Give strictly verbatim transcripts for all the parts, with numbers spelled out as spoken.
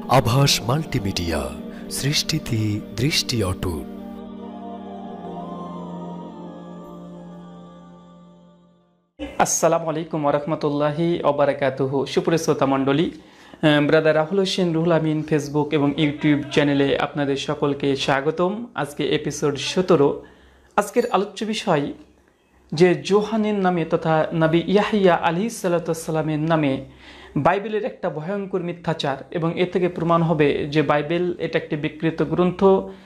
আভাস মাল্টিমিডিয়া, সৃষ্টিতে দৃষ্টি অটুট। আসসালামু আলাইকুম ওয়া রাহমাতুল্লাহি ওয়া বারাকাতুহু। সুপ্রিয় শ্রোতা মণ্ডলী, ব্রাদার রাহুল হোসেন রুহুল আমিন ফেসবুক এবং ইউটিউব চ্যানেলে আপনাদের সকলকে স্বাগতম। আজকে এপিসোড সতেরো। আজকের আলোচ্য বিষয় যে যোহানের নামে তথা নবী ইয়াহিয়া আলাইহিস সালাতু ওয়াস সালামের নামে বাইবেলের একটা ভয়ঙ্কর মিথ্যাচার, এবং এ থেকে প্রমাণ হবে যে বাইবেল এটা একটি বিকৃত গ্রন্থ।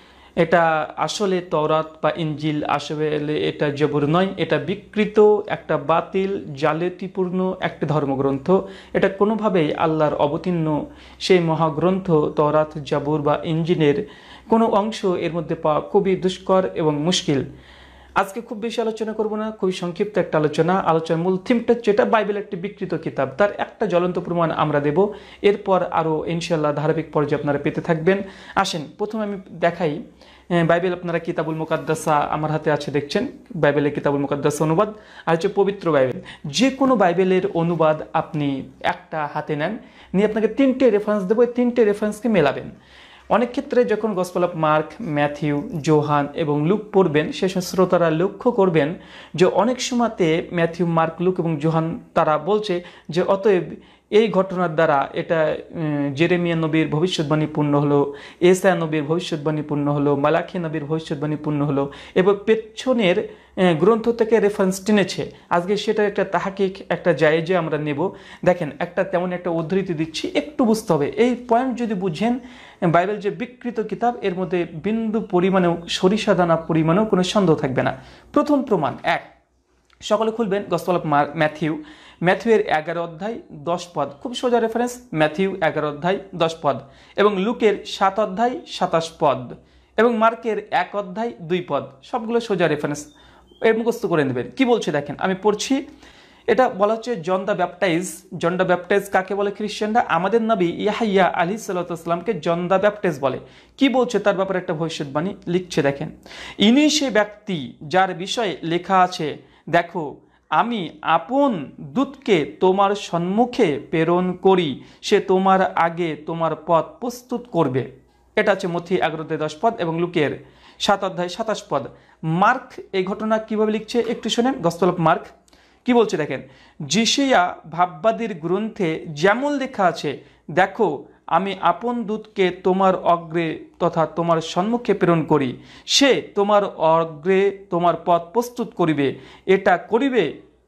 এটা আসলে তওরাত বা ইনজিল, আসলে এটা জবুর নয়, এটা বিকৃত একটা বাতিল জালিয়াতিপূর্ণ একটি ধর্মগ্রন্থ। এটা কোনোভাবেই আল্লাহর অবতীর্ণ সেই মহাগ্রন্থ তওরাত, জবুর বা ইনজিলের কোনো অংশ এর মধ্যে পাওয়া খুবই দুষ্কর এবং মুশকিল। আজকে খুব বেশি আলোচনা করব না, খুবই সংক্ষিপ্ত একটা আলোচনা। আলোচনার মূল থিমটা যেটা বাইবেল একটি বিকৃত কিতাব, তার একটা জ্বলন্ত প্রমাণ আমরা দেব। এরপর আরও ইনশাআল্লাহ ধারাবাহিক পর্যায়ে আপনারা পেতে থাকবেন। আসেন, প্রথমে আমি দেখাই বাইবেল। আপনারা কিতাবুল মুকাদ্দাসা আমার হাতে আছে, দেখছেন বাইবেলের কিতাবুল মুকাদ্দাসা অনুবাদ, আর হচ্ছে পবিত্র বাইবেল। যে কোনো বাইবেলের অনুবাদ আপনি একটা হাতে নেন, নিয়ে আপনাকে তিনটে রেফারেন্স দেবো, এই তিনটে রেফারেন্সকে মেলাবেন। অনেক ক্ষেত্রে যখন gospel of Mark, Matthew, Johan এবং লুক পড়বেন, সে শ্রোতারা লক্ষ্য করবেন যে অনেক সময়তে ম্যাথিউ, মার্ক, লুক এবং জোহান তারা বলছে যে অতএব এই ঘটনার দ্বারা এটা জেরেমিয়া নবীর ভবিষ্যৎবাণী পূর্ণ হলো, এসায়া নবীর ভবিষ্যৎবাণী পূর্ণ হলো, মালাখী নবীর ভবিষ্যৎবাণী পূর্ণ হলো, এবং পেছনের গ্রন্থ থেকে রেফারেন্স টেনেছে। আজকে সেটা একটা তাহাকিক, একটা জায়েজে আমরা নেব। দেখেন, একটা তেমন একটা উদ্ধৃতি দিচ্ছি, একটু বুঝতে হবে। এই পয়েন্ট যদি বুঝেন, বাইবেল যে বিকৃত কিতাব, এর মধ্যে বিন্দু পরিমাণেও, সরিষা দানা পরিমাণেও কোনো সন্দেহ থাকবে না। প্রথম প্রমাণ এক, সকলে খুলবেন গসপেল অফ ম্যাথিউ, ম্যাথিউয়ের এগারো অধ্যায় দশ পদ, খুব সোজা রেফারেন্স, ম্যাথিউ এগারো অধ্যায় দশ পদ, এবং লুকের সাত অধ্যায় সাতাশ পদ, এবং মার্কের এক অধ্যায় দুই পদ, সবগুলো সোজা রেফারেন্স, এর মুখস্থ করে নেবেন। কি বলছে দেখেন, আমি পড়ছি। এটা বলা হচ্ছে John the baptise. John the baptise কাকে বলে? খ্রিস্টানরা আমাদের নবী ইয়াহিয়া আলাইহিস সালাতু ওয়াস সালামকে জন দ্য ব্যাপটাইজ বলে। কি বলছে তার ব্যাপারে একটা ভবিষ্যৎবাণী লিখছে, দেখেন। ইনি সে ব্যক্তি যার বিষয়ে লেখা আছে, দেখো আমি আপন দূতকে তোমার সম্মুখে প্রেরণ করি, সে তোমার আগে তোমার পথ প্রস্তুত করবে। এটা হচ্ছে মথি এগারো অধ্যায় দশ পদ এবং লুকের সাত অধ্যায় সাতাশ পদ। মার্ক এই ঘটনা কিভাবে লিখছে একটু শোনেন। গসপেল অফ মার্ক কি বলছে দেখেন, যিশিয়া ভাববাদীর গ্রন্থে যেমন লেখা আছে, দেখো আমি আপন দূতকে তোমার অগ্রে তথা তোমার সম্মুখে প্রেরণ করি, সে তোমার অগ্রে তোমার পথ প্রস্তুত করিবে। এটা করিবে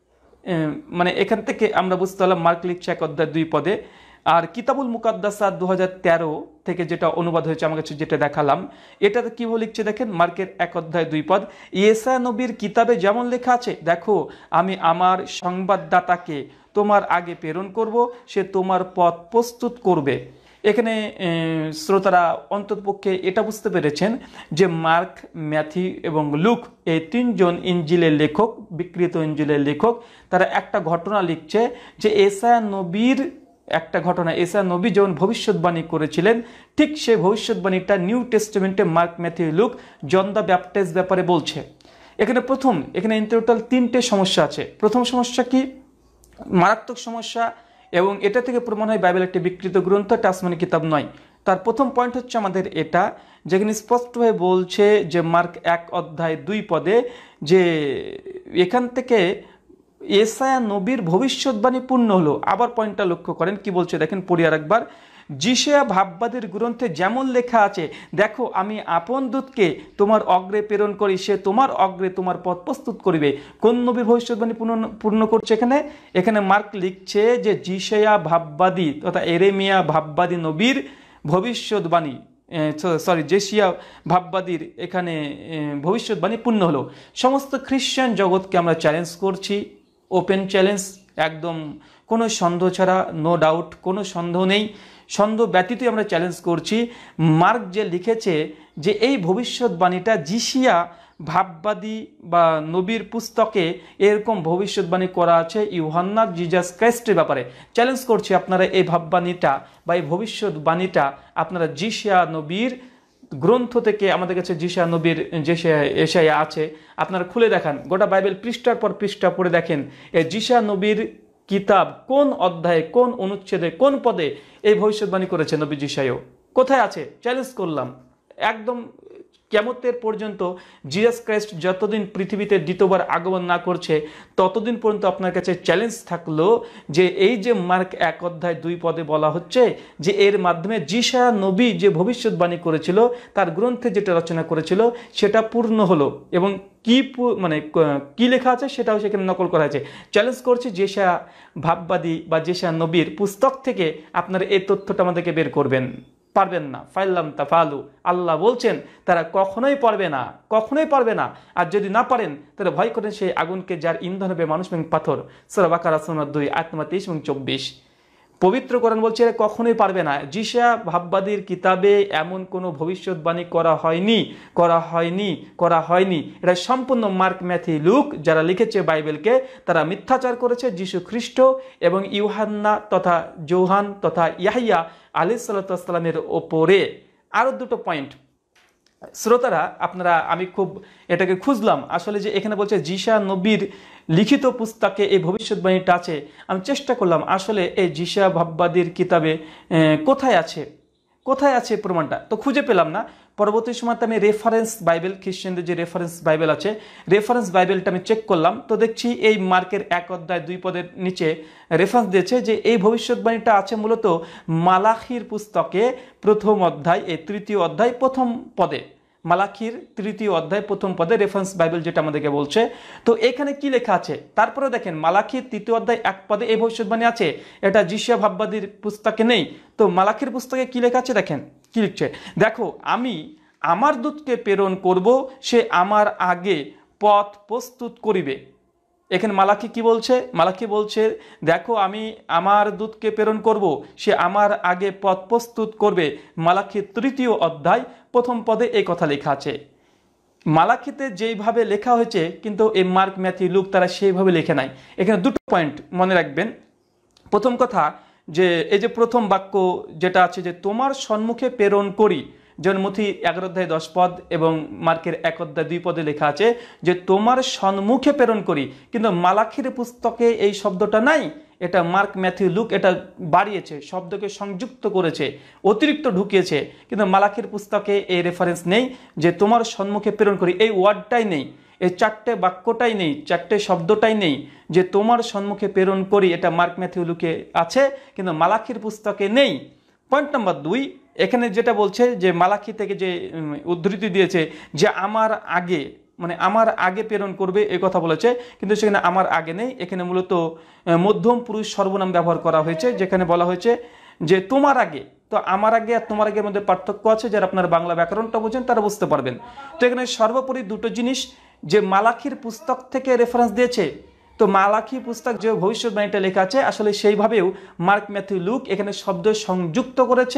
মানে এখান থেকে আমরা বুঝতে পারলাম মার্ক লিখছে এক অধ্যায় দুই পদে। আর কিতাবুল মুকাদ্দাসা দু হাজার তেরো থেকে যেটা অনুবাদ হয়েছে আমার কাছে যেটা দেখালাম, এটাতে কীভাবে লিখছে দেখেন, মার্কের এক অধ্যায় দুই পদ, ইয়েসায়া নবীর কিতাবে যেমন লেখা আছে, দেখো আমি আমার সংবাদদাতাকে তোমার আগে প্রেরণ করব, সে তোমার পথ প্রস্তুত করবে। এখানে শ্রোতারা অন্ততপক্ষে এটা বুঝতে পেরেছেন যে মার্ক, ম্যাথিউ এবং লুক এই তিনজন ইনজিলের লেখক, বিকৃত ইনজিলের লেখক, তারা একটা ঘটনা লিখছে যে এসায়া নবীর একটা ঘটনা, এসায়া নবী যেমন ভবিষ্যৎবাণী করেছিলেন, ঠিক সেই ভবিষ্যৎবাণীটা নিউ টেস্টামেন্টে Mark, Matthew, Luke John the baptise ব্যাপারে বলছে। এখানে প্রথম, এখানে ইন টোটাল তিনটে সমস্যা আছে। প্রথম সমস্যা কি? মারাত্মক সমস্যা, এবং এটা থেকে প্রমাণ হয় বাইবেল একটি বিকৃত গ্রন্থ, এটা আসমানি কিতাব নয়। তার প্রথম পয়েন্ট হচ্ছে আমাদের এটা, যেখানে স্পষ্টভাবে বলছে যে মার্ক এক অধ্যায় দুই পদে যে এখান থেকে এসায়া নবীর ভবিষ্যৎবাণী পূর্ণ হলো। আবার পয়েন্টটা লক্ষ্য করেন, কি বলছে দেখেন, পড়ি আর একবার। যিশিয়া ভাববাদীর গ্রন্থে যেমন লেখা আছে, দেখো আমি আপন দূতকে তোমার অগ্রে প্রেরণ করি, সে তোমার অগ্রে তোমার পথ প্রস্তুত করিবে। কোন নবীর ভবিষ্যৎবাণী পূর্ণ পূর্ণ করছে এখানে? এখানে মার্ক লিখছে যে যিশিয়া ভাববাদী তথা এরেমিয়া ভাববাদী নবীর ভবিষ্যৎবাণী, সরি যেশিয়া ভাববাদীর এখানে ভবিষ্যৎবাণী পূর্ণ হলো। সমস্ত খ্রিশ্চান জগৎকে আমরা চ্যালেঞ্জ করছি, ওপেন চ্যালেঞ্জ, একদম কোনো সন্দেহ ছাড়া, নো ডাউট, কোনো সন্দেহ নেই, সন্দেহ ব্যতীতই আমরা চ্যালেঞ্জ করছি। মার্ক যে লিখেছে যে এই ভবিষ্যৎবাণীটা যিশিয়া ভাববাদী বা নবীর পুস্তকে এরকম ভবিষ্যৎবাণী করা আছে ইউহান্না জিজাস ক্রাইস্টের ব্যাপারে, চ্যালেঞ্জ করছি আপনারা এই ভাববাণীটা বা এই ভবিষ্যৎবাণীটা আপনারা যিশিয়া নবীর গ্রন্থ থেকে, আমাদের কাছে যিশিয়া নবীর যে এশায়া আছে, আপনারা খুলে দেখান, গোটা বাইবেল পৃষ্ঠার পর পৃষ্ঠা পড়ে দেখেন, এই যিশিয়া নবীর কিতাব, কোন অধ্যায়ে, কোন অনুচ্ছেদে, কোন পদে এই ভবিষ্যৎবাণী করেছে নবীজি সাহেব? কোথায় আছে? চ্যালেঞ্জ করলাম একদম কিয়ামতের পর্যন্ত। জিসাস ক্রাইস্ট যতদিন পৃথিবীতে দ্বিতীয়বার আগমন না করছে ততদিন পর্যন্ত আপনার কাছে চ্যালেঞ্জ থাকলো যে এই যে মার্ক এক অধ্যায় দুই পদে বলা হচ্ছে যে এর মাধ্যমে যিশা নবী যে ভবিষ্যৎবাণী করেছিল, তার গ্রন্থে যেটা রচনা করেছিল সেটা পূর্ণ হলো, এবং কি মানে কি লেখা আছে সেটাও সেখানে নকল করা হয়েছে। চ্যালেঞ্জ করছে যিশা ভাববাদী বা যিশা নবীর পুস্তক থেকে আপনারা এই তথ্যটা আমাদেরকে বের করবেন। পারবেন না। ফাইল্লাম তাফালু, আল্লাহ বলছেন তারা কখনোই পারবে না, কখনোই পারবে না। আর যদি না পারেন তাহলে ভয় করেন সেই আগুনকে যার ইন্ধন হবে মানুষ এবং পাথর। সূরা বাকারা সূরা দুই আয়াত নম্বর তেইশ এবং চব্বিশ। পবিত্র কোরআন বলছে এরা কখনোই পারবে না। যিশা ভাববাদীর কিতাবে এমন কোনো ভবিষ্যৎবাণী করা হয়নি, করা হয়নি, করা হয়নি। এটা সম্পূর্ণ মার্ক, ম্যাথিউ, লুক যারা লিখেছে বাইবেলকে, তারা মিথ্যাচার করেছে যীশু খ্রিস্ট এবং ইউহান্না তথা জোহান তথা ইয়াহিয়া আলাইহিস সালামের ওপরে। আরও দুটো পয়েন্ট শ্রোতারা, আপনারা, আমি খুব এটাকে খুঁজলাম আসলে যে এখানে বলছে যিশা নবীর লিখিত পুস্তকে এই ভবিষ্যৎবাণীটা আছে। আমি চেষ্টা করলাম আসলে এই যিশা ভাববাদীর কিতাবে কোথায় আছে, কোথায় আছে প্রমাণটা, তো খুঁজে পেলাম না। পরবর্তী সময়তে আমি রেফারেন্স বাইবেল, খ্রিস্টানদের যে রেফারেন্স বাইবেল আছে, রেফারেন্স বাইবেলটা আমি চেক করলাম, তো দেখছি এই মার্কের এক অধ্যায় দুই পদের নিচে রেফারেন্স দিয়েছে যে এই ভবিষ্যৎবাণীটা আছে মূলত মালাখির পুস্তকে প্রথম অধ্যায়, এই তৃতীয় অধ্যায় প্রথম পদে। মালাখির তৃতীয় অধ্যায় প্রথম পদে রেফারেন্স বাইবেল যেটা আমাদেরকে বলছে। তো এখানে কি লেখা আছে? তারপরে দেখেন মালাখির তৃতীয় অধ্যায় এক পদে এই ভবিষ্যৎবাণী আছে, এটা যিশা ভাববাদীর পুস্তকে নেই। তো মালাখির পুস্তকে কি লেখা আছে দেখেন কি লিখছে, দেখো আমি আমার দূতকে প্রেরণ করব, সে আমার আগে পথ প্রস্তুত করিবে। এখানে মালাকি কি বলছে? মালাকি বলছে দেখো আমি আমার দূতকে প্রেরণ করব, সে আমার আগে পথ প্রস্তুত করবে। মালাকি তৃতীয় অধ্যায় প্রথম পদে এই কথা লেখা আছে। মালাকিতে যেইভাবে লেখা হয়েছে কিন্তু এই মার্ক, ম্যাথিউ, লুক তারা সেইভাবে লেখে নাই। এখানে দুটো পয়েন্ট মনে রাখবেন। প্রথম কথা যে এই যে প্রথম বাক্য যেটা আছে যে তোমার সম্মুখে প্রেরণ করি, যেমন মথি এগারো অধ্যায় দশ পদ এবং মার্কের এক অধ্যায় দুই পদে লেখা আছে যে তোমার সম্মুখে প্রেরণ করি, কিন্তু মালাখির পুস্তকে এই শব্দটা নাই। এটা মার্ক, ম্যাথিউ, লুক এটা বাড়িয়েছে, শব্দকে সংযুক্ত করেছে, অতিরিক্ত ঢুকিয়েছে, কিন্তু মালাখির পুস্তকে এই রেফারেন্স নেই যে তোমার সম্মুখে প্রেরণ করি, এই ওয়ার্ডটাই নেই, এই চারটে বাক্যটাই নেই, চারটে শব্দটাই নেই যে তোমার সম্মুখে প্রেরণ করি। এটা মার্ক, ম্যাথিউ, লুকে আছে কিন্তু মালাখির পুস্তকে নেই। পয়েন্ট নাম্বার দুই, এখানে যেটা বলছে যে মালাখি থেকে যে উদ্ধৃতি দিয়েছে যে আমার আগে, মানে আমার আগে প্রেরণ করবে এই কথা বলেছে, কিন্তু সেখানে আমার আগে নেই। এখানে মূলত মধ্যম পুরুষ সর্বনাম ব্যবহার করা হয়েছে, যেখানে বলা হয়েছে যে তোমার আগে। তো আমার আগে আর তোমার আগের মধ্যে পার্থক্য আছে, যারা আপনার বাংলা ব্যাকরণটা বোঝেন তারা বুঝতে পারবেন। তো এখানে সর্বোপরি দুটো জিনিস, যে মালাখির পুস্তক থেকে রেফারেন্স দিয়েছে, তো মালাখি পুস্তক যে ভবিষ্যৎবাণীটা লেখা আছে আসলে সেইভাবেও মার্ক, ম্যাথিউ, লুক এখানে শব্দ সংযুক্ত করেছে,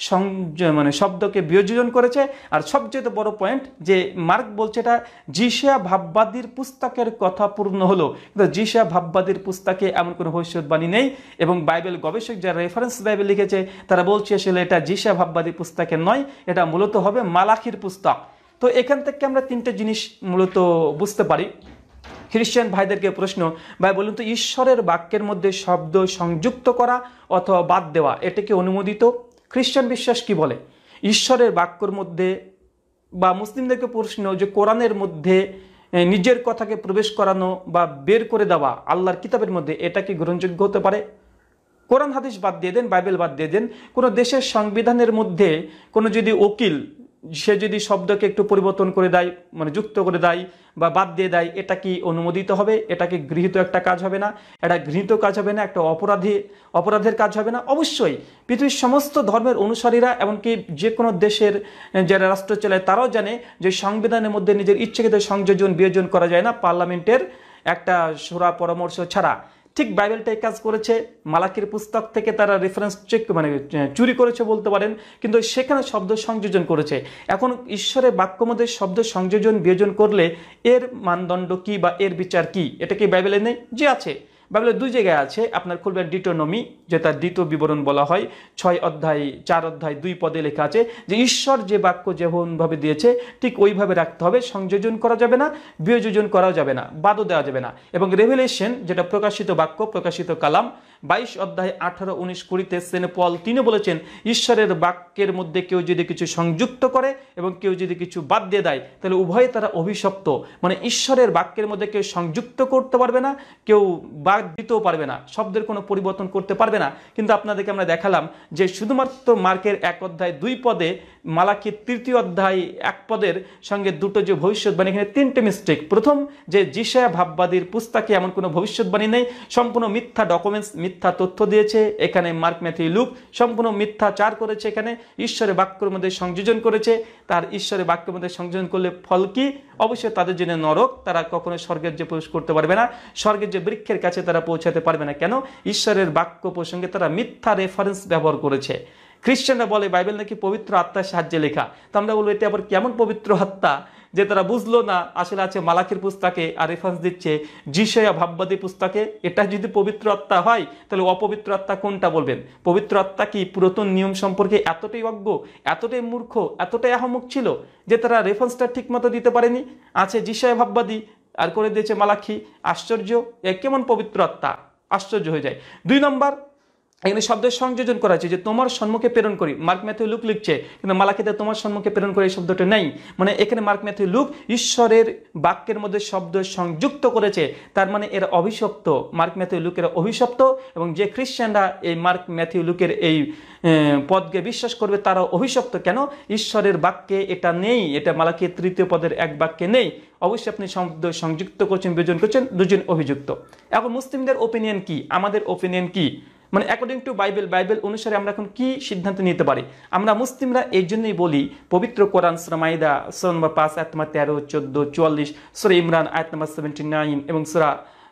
মানে শব্দকে বিয়োজন করেছে। আর সবচেয়ে বড় পয়েন্ট যে মার্ক বলছে এটা যিশা ভাববাদীর পুস্তকের কথা পূর্ণ হলো, কিন্তু যিশা ভাববাদীর পুস্তকে এমন কোনো ভবিষ্যৎবাণী নেই। এবং বাইবেল গবেষক যারা রেফারেন্স বাইবেল লিখেছে তারা বলছে আসলে এটা যিশা ভাববাদী পুস্তকের নয়, এটা মূলত হবে মালাখির পুস্তক। তো এখান থেকে আমরা তিনটে জিনিস মূলত বুঝতে পারি। খ্রিস্টান ভাইদেরকে প্রশ্ন, ভাই বলুন তো ঈশ্বরের বাক্যের মধ্যে শব্দ সংযুক্ত করা অথবা বাদ দেওয়া এটা কি অনুমোদিত? খ্রিস্টান বিশ্বাস কি বলে? ঈশ্বরের বাক্যের মধ্যে, বা মুসলিমদেরকে প্রশ্ন যে কোরআনের মধ্যে নিজের কথাকে প্রবেশ করানো বা বের করে দেওয়া আল্লাহর কিতাবের মধ্যে, এটা কি গ্রহণযোগ্য হতে পারে? কোরআন হাদিস বাদ দিয়ে দেন, বাইবেল বাদ দিয়ে দেন, কোনো দেশের সংবিধানের মধ্যে কোনো যদি উকিল সে যদি শব্দকে একটু পরিবর্তন করে দেয়, মানে যুক্ত করে দেয় বা বাদ দিয়ে দেয়, এটা কি অনুমোদিত হবে? এটা কি গৃহীত একটা কাজ হবে না? এটা গৃহীত কাজ হবে না, একটা অপরাধী অপরাধের কাজ হবে না? অবশ্যই পৃথিবীর সমস্ত ধর্মের অনুসারীরা, এমনকি যে কোনো দেশের যারা রাষ্ট্র চালায় তারাও জানে যে সংবিধানের মধ্যে নিজের ইচ্ছাকৃত সংযোজন বিয়োজন করা যায় না পার্লামেন্টের একটা সুরা পরামর্শ ছাড়া। ঠিক বাইবেলটাই কাজ করেছে, মালাকির পুস্তক থেকে তারা রেফারেন্স চেক মানে চুরি করেছে বলতে পারেন, কিন্তু সেখানে শব্দ সংযোজন করেছে। এখন ঈশ্বরের বাক্য মধ্যে শব্দ সংযোজন বিয়োজন করলে এর মানদণ্ড কি বা এর বিচার কি? এটা কি বাইবেলে নেই? যে আছে, বাইবেলের দুই জায়গায় আছে, আপনার খুলবেন ডিটোনমি, যেটা দ্বিতীয় বিবরণ বলা হয়, ছয় অধ্যায় চার অধ্যায় দুই পদে লেখা আছে যে ঈশ্বর যে বাক্য যেমনভাবে দিয়েছে ঠিক ওইভাবে রাখতে হবে, সংযোজন করা যাবে না, বিয়োজন করা যাবে না, বাদও দেওয়া যাবে না। এবং রেভেলেশন যেটা প্রকাশিত বাক্য, প্রকাশিত কালাম বাইশ অধ্যায় আঠারো উনিশ কুড়িতে সেন্ট পল তিনি বলেছেন ঈশ্বরের বাক্যের মধ্যে কেউ যদি কিছু সংযুক্ত করে এবং কেউ যদি কিছু বাদ দিয়ে দেয় তাহলে উভয়ে তারা অভিশপ্ত। মানে ঈশ্বরের বাক্যের মধ্যে কেউ সংযুক্ত করতে পারবে না, কেউ বাদ দিতেও পারবে না, শব্দের কোনো পরিবর্তন করতে পারবে না। কিন্তু আপনাদেরকে আমরা দেখালাম যে শুধুমাত্র মার্কের এক অধ্যায় দুই পদে, মালাকির তৃতীয় অধ্যায় এক পদের সঙ্গে দুটো যে ভবিষ্যৎবাণী, এখানে তিনটে মিস্টেক। প্রথম, যে যিশায়া ভাববাদীর পুস্তকে এমন কোনো ভবিষ্যৎবাণী নেই, সম্পূর্ণ মিথ্যা ডকুমেন্টস, মিথ্যা তথ্য দিয়েছে এখানে মার্ক ম্যাথিউ লুক, সম্পূর্ণ মিথ্যাচার করেছে, এখানে ঈশ্বরের বাক্যের মধ্যে সংযোজন করেছে। তার ঈশ্বরের বাক্যের মধ্যে সংযোজন করলে ফল কি? অবশ্যই তাদের জন্য নরক, তারা কখনো স্বর্গের যে প্রবেশ করতে পারবে না, স্বর্গের যে বৃক্ষের কাছে তারা পৌঁছাতে পারবে না। কেন? ঈশ্বরের বাক্য প্রসঙ্গে তারা মিথ্যা রেফারেন্স ব্যবহার করেছে। খ্রিস্টানরা বলে বাইবেল নাকি পবিত্র আত্মার সাহায্যে লেখা, তো আমরা বলবো এটা আবার কেমন পবিত্র আত্মা যে তারা বুঝলো না আসলে আছে মালাকির পুস্তকে আর রেফারেন্স দিচ্ছে যিশায়া ভাববাদী পুস্তকে। এটা যদি পবিত্র আত্মা হয় তাহলে অপবিত্র আত্মা কোনটা বলবেন? পবিত্র আত্মা কি পুরাতন নিয়ম সম্পর্কে এতটাই অজ্ঞ, এতটাই মূর্খ, এতটাই আহমক ছিল যে তারা রেফারেন্সটা ঠিক মতো দিতে পারেনি? আছে যিশায়া ভাববাদী আর করে দিয়েছে মালাকি। আশ্চর্য, এ কেমন পবিত্র আত্মা! আশ্চর্য হয়ে যায়। দুই নম্বর, এখানে শব্দের সংযোজন করা হয়েছে যে তোমার সম্মুখে প্রেরণ করি, মার্ক ম্যাথিউ লুক লিখছে, কিন্তু মালাকিতে তোমার সম্মুখে প্রেরণ করি এই শব্দটা নেই। মানে এখানে মার্ক ম্যাথিউ লুক ঈশ্বরের বাক্যের মধ্যে শব্দ সংযুক্ত করেছে, তার মানে এরা অভিশপ্ত। মার্ক ম্যাথিউ লুকের অভিশপ্ত, এবং যে খ্রিস্টানরা এই মার্ক ম্যাথিউ লুকের এই পদকে বিশ্বাস করবে তারা অভিশপ্ত। কেন? ঈশ্বরের বাক্যে এটা নেই, এটা মালাকির তৃতীয় পদের এক বাক্যে নেই। অবশ্যই আপনি শব্দ সংযুক্ত করছেন, বিয়োজন করছেন, দুজন অভিযুক্ত। এখন মুসলিমদের ওপিনিয়ন কি, আমাদের ওপিনিয়ন কি? মানে অ্যাকর্ডিং টু বাইবেল, বাইবেল অনুসারে আমরা এখন কি সিদ্ধান্ত নিতে পারি? আমরা মুসলিমরা এই জন্যই বলি পবিত্র কোরআন সূরা মাইদা সূরা নম্বর পাঁচ আয়াত নম্বর তেরো, চোদ্দ, চুয়াল্লিশ, সূরা ইমরান আয়াত নম্বর সেভেন্টি নাইন এবং সূরা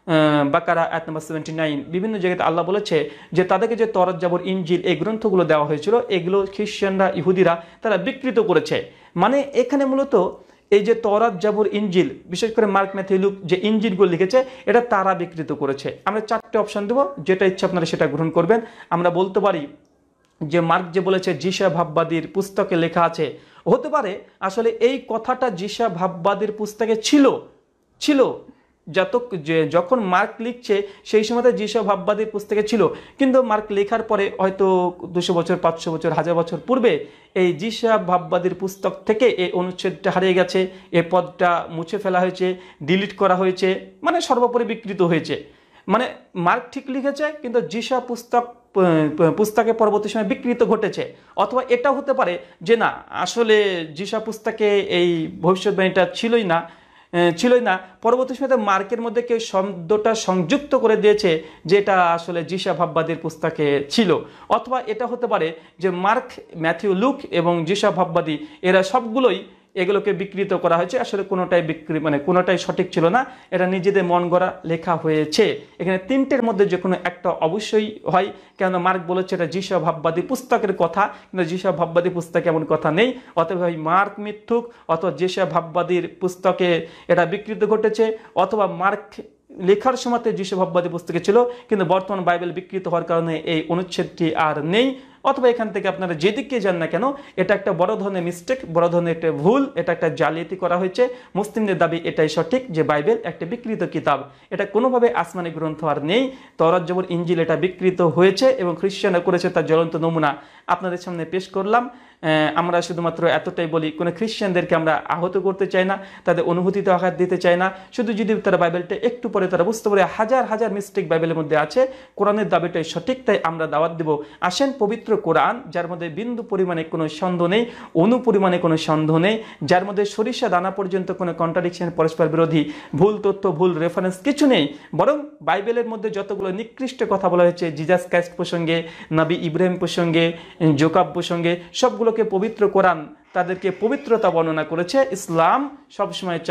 বাকারা আয়াত নম্বর সেভেন্টি নাইন, বিভিন্ন জায়গাতে আল্লাহ বলেছে যে তাদেরকে যে তওরাত জাবর ইনজিল এই গ্রন্থগুলো দেওয়া হয়েছিল এগুলো খ্রিস্টানরা, ইহুদিরা তারা বিকৃত করেছে। মানে এখানে মূলত এই যে তওরাত জাবর ইনজিল, বিশেষ করে মার্ক ম্যাথিউ লুক যে ইনজিলগুলো লিখেছে এটা তারা বিকৃত করেছে। আমরা চারটে অপশন দেবো, যেটা ইচ্ছা আপনারা সেটা গ্রহণ করবেন। আমরা বলতে পারি যে মার্ক যে বলেছে যিশায়া ভাববাদীর পুস্তকে লেখা আছে, হতে পারে আসলে এই কথাটা যিশায়া ভাববাদীর পুস্তকে ছিল ছিল যত যে যখন মার্ক লিখছে সেই সময়তে যিশায়া ভাববাদীর পুস্তকে ছিল, কিন্তু মার্ক লেখার পরে হয়তো দুশো বছর, পাঁচশো বছর, হাজার বছর পূর্বে এই যিশায়া ভাববাদীর পুস্তক থেকে এই অনুচ্ছেদটা হারিয়ে গেছে, এই পদটা মুছে ফেলা হয়েছে, ডিলিট করা হয়েছে, মানে সর্বোপরি বিকৃত হয়েছে। মানে মার্ক ঠিক লিখেছে কিন্তু যিশায়া পুস্তক পুস্তকে পরবর্তী সময় বিকৃত ঘটেছে। অথবা এটাও হতে পারে যে না, আসলে যিশায়া পুস্তকে এই ভবিষ্যৎবাণীটা ছিলই না ছিলই না পরবর্তী সময়তে মার্কের মধ্যে কেউ শব্দটা সংযুক্ত করে দিয়েছে যেটা আসলে যিশায়া ভাববাদীর পুস্তকে ছিল। অথবা এটা হতে পারে যে মার্ক, ম্যাথিউ লুক এবং যিশায়া ভাববাদী এরা সবগুলোই এগুলোকে বিকৃত করা হয়েছে, আসলে কোনোটাই বিক্রি মানে কোনোটাই সঠিক ছিল না, এটা নিজেদের মন গড়া লেখা হয়েছে। এখানে তিনটের মধ্যে যে কোনো একটা অবশ্যই হয়, কেন মার্ক বলেছে এটা যিশায়া ভাববাদী পুস্তকের কথা, কিন্তু যিশায়া ভাববাদী পুস্তকে এমন কথা নেই। অথবা হয় মার্ক মিথ্যুক, অথবা যিশায়া ভাববাদীর পুস্তকে এটা বিকৃত ঘটেছে, অথবা মার্ক লেখার সময়তে যিশায়া ভাববাদী পুস্তকে ছিল কিন্তু বর্তমান বাইবেল বিকৃত হওয়ার কারণে এই অনুচ্ছেদটি আর নেই। অথবা এখান থেকে আপনারা যেদিকে যান না কেন এটা একটা বড় ধরনের মিস্টেক, বড় ধরনের একটা ভুল, এটা একটা জালিয়াতি করা হয়েছে। মুসলিমদের দাবি এটাই সঠিক যে বাইবেল একটা বিকৃত কিতাব, এটা কোনোভাবে আসমানি গ্রন্থ আর নেই। তওরাত জাবর ইনজিল এটা বিকৃত হয়েছে এবং খ্রিস্টানরা করেছে, তার জ্বলন্ত নমুনা আপনাদের সামনে পেশ করলাম। আমরা শুধুমাত্র এতটাই বলি, কোনো খ্রিস্টানদেরকে আমরা আহত করতে চাই না, তাদের অনুভূতিতে আঘাত দিতে চাই না। শুধু যদি তারা বাইবেলটা একটু পরে তারা বুঝতে পারে হাজার হাজার মিস্টেক বাইবেলের মধ্যে আছে, কোরআনের দাবিটাই সঠিক, তাই আমরা দাওয়াত দেব আসেন পবিত্র কোরআন যার মধ্যে বিন্দু পরিমাণে কোনো সন্দেহ নেই, অনু পরিমাণে কোনো সন্দেহ নেই, যার মধ্যে সরিষা দানা পর্যন্ত কোনো কন্ট্রাডিকশন, পরস্পর বিরোধী, ভুল তথ্য, ভুল রেফারেন্স কিছু নেই। বরং বাইবেলের মধ্যে যতগুলো নিকৃষ্ট কথা বলা হয়েছে জিজাস ক্রাইস্ট প্রসঙ্গে, নবী ইব্রাহিম প্রসঙ্গে, জোকাব প্রসঙ্গে, সবগুলোকে পবিত্র কোরআন তাদেরকে পবিত্রতা বর্ণনা করেছে। ইসলাম সবসময় চাই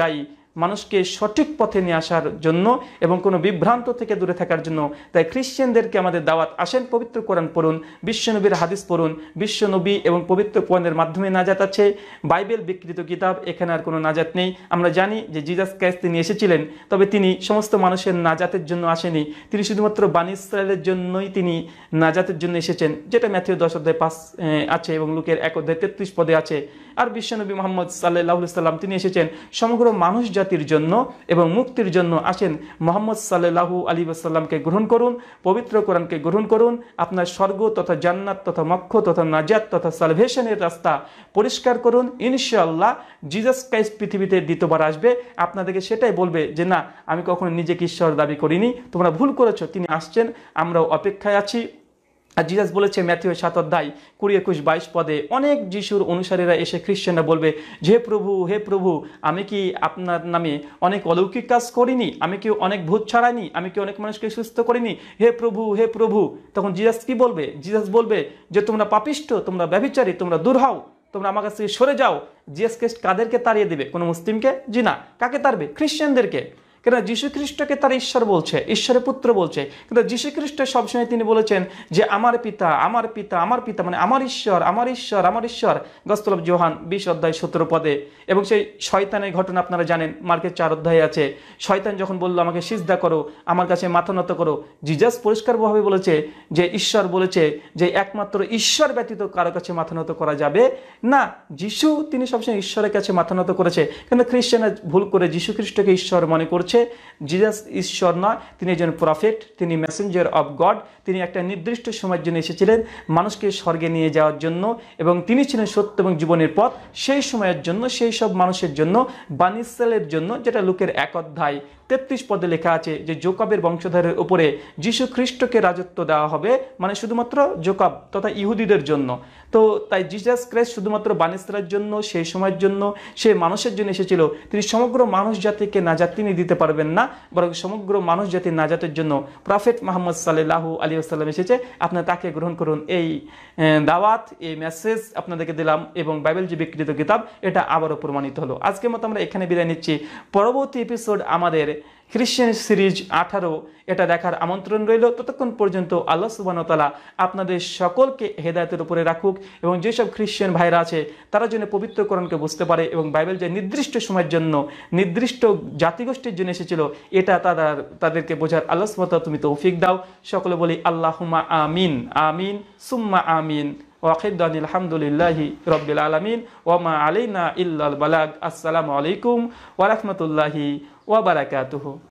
মানুষকে সঠিক পথে নিয়ে আসার জন্য এবং কোনো বিভ্রান্ত থেকে দূরে থাকার জন্য। তাই খ্রিশ্চানদেরকে আমাদের দাওয়াত, আসেন পবিত্র কোরআন পড়ুন, বিশ্বনবীর হাদিস পড়ুন। বিশ্বনবী এবং পবিত্র কোরআনের মাধ্যমে নাজাত আছে। বাইবেল বিকৃত কিতাব, এখানে আর কোনো নাজাত নেই। আমরা জানি যে জিজাস ক্রাইস্ট তিনি এসেছিলেন, তবে তিনি সমস্ত মানুষের নাজাতের জন্য আসেনি, তিনি শুধুমাত্র বানী ইসরায়েলের জন্যই তিনি নাজাতের জন্য এসেছেন, যেটা ম্যাথিউ দশ অধ্যায় পাঁচ আছে এবং লুকের এক অধ্যায় তেত্রিশ পদে আছে। আর বিশ্বনবী মোহাম্মদ সাল্লাল্লাহু আলাইহি সাল্লাম তিনি এসেছেন সমগ্র মানুষ জাতির জন্য এবং মুক্তির জন্য। আসেন মোহাম্মদ সাল্লাল্লাহু আলাইহি ওয়াসাল্লামকে গ্রহণ করুন, পবিত্র কোরআনকে গ্রহণ করুন। আপনার স্বর্গ তথা জান্নাত তথা মোক্ষ তথা নাজাত তথা সালভেশনের রাস্তা পরিষ্কার করুন। ইনশাআল্লাহ জিজাস ক্রাইস্ট পৃথিবীতে দ্বিতীয়বার আসবে, আপনাদেরকে সেটাই বলবে যে না, আমি কখনো নিজেকে ঈশ্বর দাবি করিনি, তোমরা ভুল করেছো, তিনি আসছেন, আমরাও অপেক্ষায় আছি। আর জিজাস বলেছে ম্যাথিউ সাত অধ্যায় কুড়ি একুশ বাইশ পদে, অনেক যিশুর অনুসারীরা এসে খ্রিশ্চানরা বলবে, হে প্রভু হে প্রভু, আমি কি আপনার নামে অনেক অলৌকিক কাজ করিনি? আমি কি অনেক ভূত ছাড়াইনি? আমি কি অনেক মানুষকে সুস্থ করিনি? হে প্রভু হে প্রভু। তখন জিজাস কি বলবে? জিজাস বলবে যে তোমরা পাপিষ্ঠ, তোমরা ব্যভিচারী, তোমরা দূর হও, তোমরা আমার কাছ থেকে সরে যাও। জিজাস ক্রাইস্ট কাদেরকে তাড়িয়ে দেবে? কোনো মুসলিমকে? জি না। কাকে তাড়বে? খ্রিশ্চানদেরকে। কেন যীশু খ্রিস্টকে তারা ঈশ্বর বলছে, ঈশ্বরের পুত্র বলছে, কিন্তু যীশু খ্রিস্ট সবসময় তিনি বলেছেন যে আমার পিতা আমার পিতা আমার পিতা, মানে আমার ঈশ্বর আমার ঈশ্বর আমার ঈশ্বর। গসপেল অফ যোহান বিশ অধ্যায় সতেরো পদে। এবং সেই শয়তানের ঘটনা আপনারা জানেন, মার্কের চার অধ্যায়ে আছে। শয়তান যখন বলল আমাকে সিজদা করো, আমার কাছে মাথা নত করো, জিজাস পরিষ্কারভাবে বলেছে যে ঈশ্বর বলেছে যে একমাত্র ঈশ্বর ব্যতীত কারো কাছে মাথা নত করা যাবে না। যিশু তিনি সবসময় ঈশ্বরের কাছে মাথা নত করেছে, কিন্তু খ্রিস্টানরা ভুল করে যীশু খ্রিস্টকে ঈশ্বর মনে করছে। জিজাস ঈশ্বর নয়, তিনি একজন প্রফেট, তিনি মেসেঞ্জার অফ গড। তিনি একটা নির্দিষ্ট সময়ের জন্য এসেছিলেন মানুষকে স্বর্গে নিয়ে যাওয়ার জন্য, এবং তিনি ছিলেন সত্য এবং জীবনের পথ সেই সময়ের জন্য, সেই সব মানুষের জন্য, বানী ইসরায়েলের জন্য, যেটা লুকের এক অধ্যায় তেত্রিশ পদে লেখা আছে যে জোকাবের বংশধরের উপরে যীশু খ্রিস্টকে রাজত্ব দেওয়া হবে, মানে শুধুমাত্র জোকাব তথা ইহুদিদের জন্য। তো তাই জিজাস ক্রাইস্ট শুধুমাত্র বানী ইসরায়েলের জন্য, সেই সময়ের জন্য, সে মানুষের জন্য এসেছিল। তিনি সমগ্র মানুষ জাতিকে নাজাত তিনি দিতে পারবেন না, বরং সমগ্র মানুষ জাতির নাজাতের জন্য প্রফেট মুহাম্মদ সাল্লাল্লাহু আলাইহি ওয়াসাল্লাম এসেছে। আপনারা তাকে গ্রহণ করুন। এই দাওয়াত, এই মেসেজ আপনাদেরকে দিলাম, এবং বাইবেল যে বিকৃত কিতাব এটা আবারও প্রমাণিত হলো। আজকের মতো আমরা এখানে বিদায় নিচ্ছি। পরবর্তী এপিসোড আমাদের খ্রিশ্চান সিরিজ আঠারো, এটা দেখার আমন্ত্রণ রইল। ততক্ষণ পর্যন্ত আল্লাহ সুবহানাহু ওয়া তাআলা আপনাদের সকলকে হেদায়েতের উপরে রাখুক, এবং যেসব খ্রিশ্চান ভাইরা আছে তারা যেন পবিত্র কোরআনকে বুঝতে পারে, এবং বাইবেল যে নির্দিষ্ট সময়ের জন্য নির্দিষ্ট জাতিগোষ্ঠীর জন্য এসেছিল এটা তারা তাদেরকে বোঝার আল্লাহ সুবহানাহু ওয়া তাআলা তুমি তৌফিক দাও। সকলে বলি আল্লাহুম্মা আমিন আমিন সুম্মা আমিন। ওয়াখিদান আলহামদুলিল্লাহি রাব্বিল আলামিন ওয়া মা আলাইনা ইল্লাল বালাগ। আসসালামু আলাইকুম ওয়া রাহমাতুল্লাহি ওয়া বারাকাতুহু।